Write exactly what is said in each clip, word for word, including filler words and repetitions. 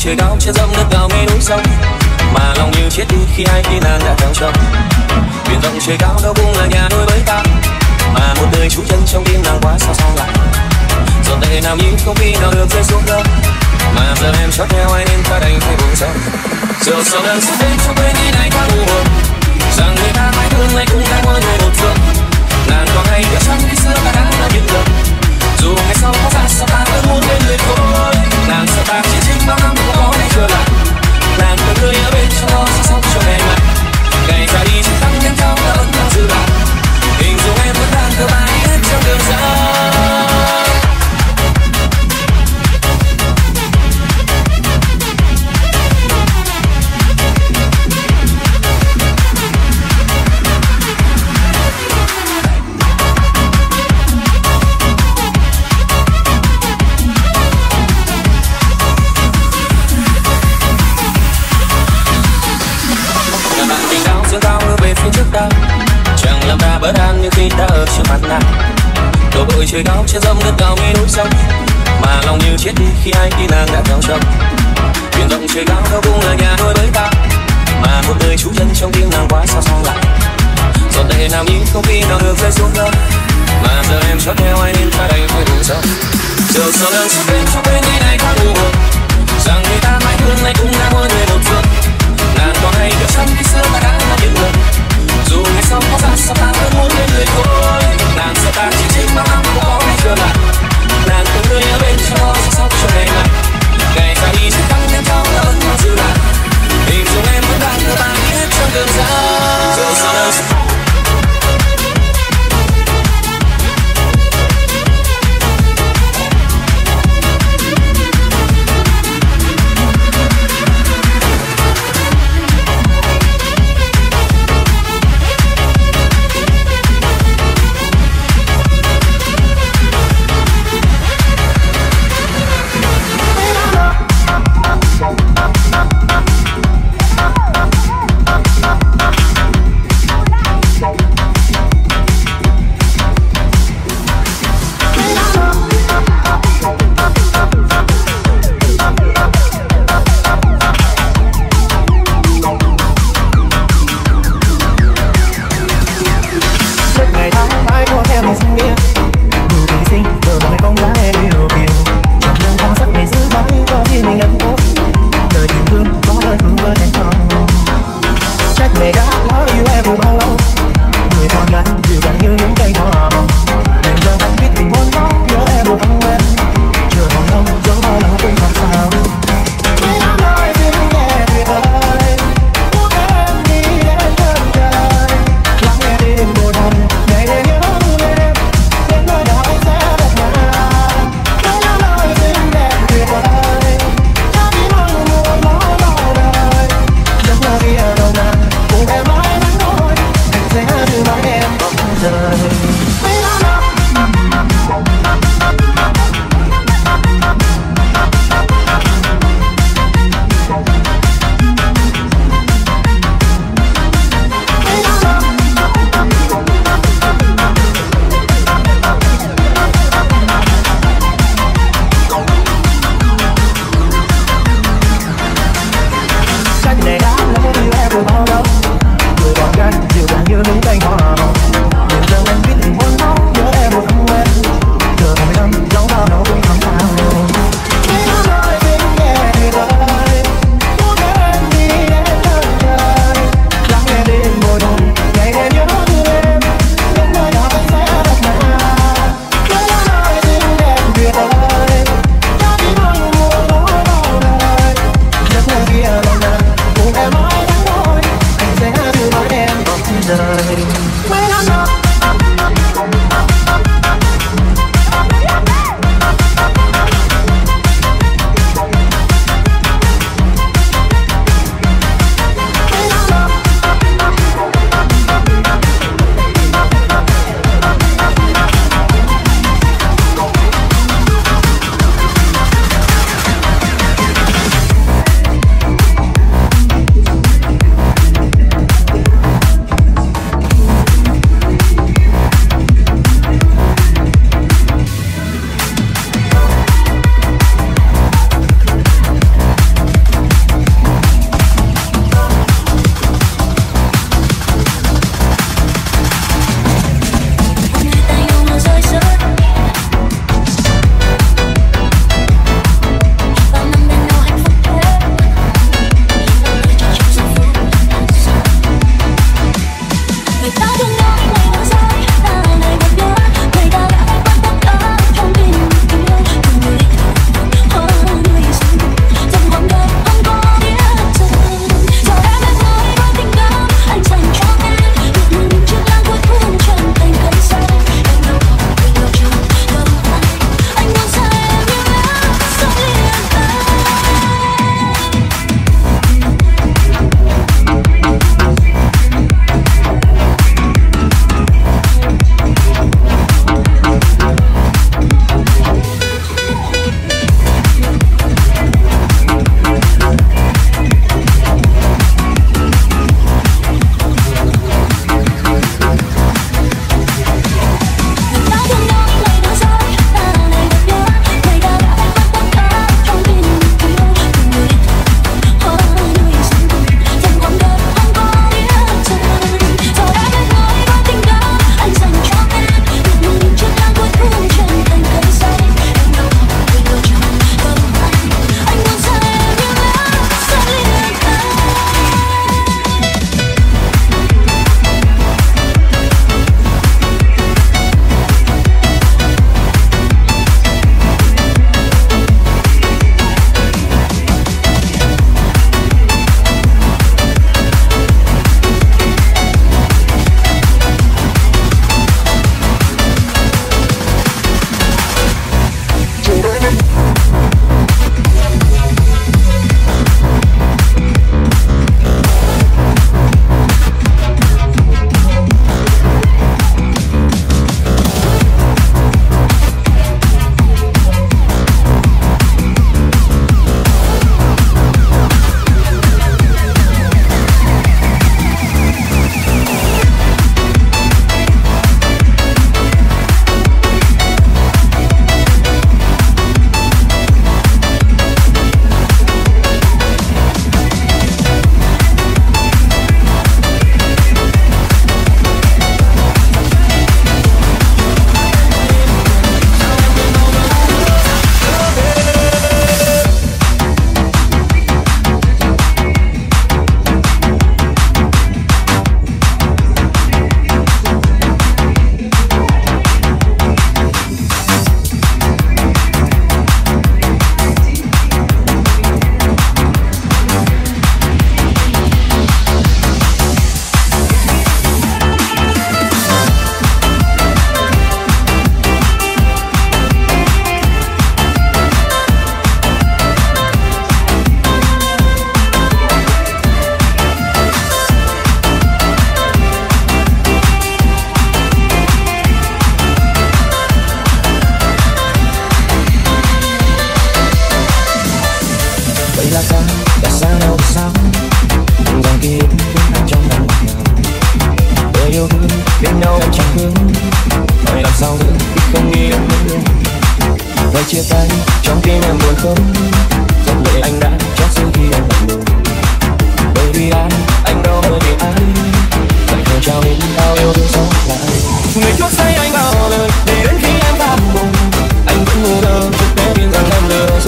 trời cao trên dòng đất cao ngay núi sông, mà lòng như chết đi khi ai khi nàng đã theo chồng. Biển rộng trời cao đâu cũng là nhà đôi với ta, mà một đời trú chân trong tim nàng quá sao sao lại. Giọt lệ nào nhìn không khi nào được rơi xuống đâu, mà giờ em chót theo ai nên ta đành phải buồn sâu. Giờ sau lần xuất đến trong quên đi này quá u buồn, rằng người ta mãi thương lại cũng đã mỗi người một phương. Nàng còn hay biết chăng khi xưa ta đã là những lần, dù ngày sau có ra sao ta vẫn muốn bên người thôi. Nàng sợ ta chỉ trích bao năm không có để trở lại, nàng từng người ở bên trong lo sẽ sống cho ngày mai. Ngày ra đi chỉ thăng nhân cao ta vẫn đang giữ lại, hình dung em vẫn đang cơ bài hết trong đường dài. Chẳng làm ta bất an như khi ta ở trước mặt nàng. Đổ bụi trời cao trên dòng đất cao ngay núi sông, mà lòng như chết đi khi ai khi nàng đã theo chồng. Biển rộng trời cao đâu cũng là nhà đôi với ta, mà một đời trú chân trong tim nàng quá sao sao lại. Giọt lệ nào nhìn không khi nào được rơi xuống đâu, mà giờ em chót theo ai nên ta đành phải buồn sâu. Giờ sau lần xuất bên trong bên đi này quá u buồn, rằng người ta mãi thương lại cũng đã mỗi người một phương. Nàng còn hay biết chăng khi xưa ta đã là những lần, dù ngày sau có ra sao ta vẫn muốn bên người thôi. Nàng sợ ta chỉ trích bao năm không có ngày trở lại, nàng từng người ở bên cho lo sẽ sống cho ngày mai. Ngày ra đi sẽ tăng thêm cao ta vẫn còn giữ lại, hình dung em vẫn đang thơ ba hết trong đường dài. Giờ sau lần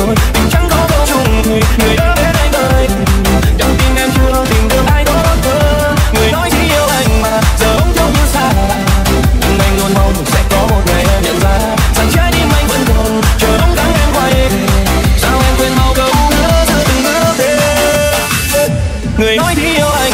thôi. Tình chẳng có vô chung người, người đã đến anh ơi. Trong tim em chưa tìm được ai đó hơn. Người nói chỉ yêu anh mà giờ ông trông như xa. Nhưng anh luôn mong sẽ có một ngày em nhận ra rằng trái tim anh vẫn còn chờ đón gắng em quay về. Sao em quên mau câu hứa giữa từng bước đêm. Người nói chỉ yêu anh.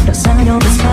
đã xa nhau từ xa.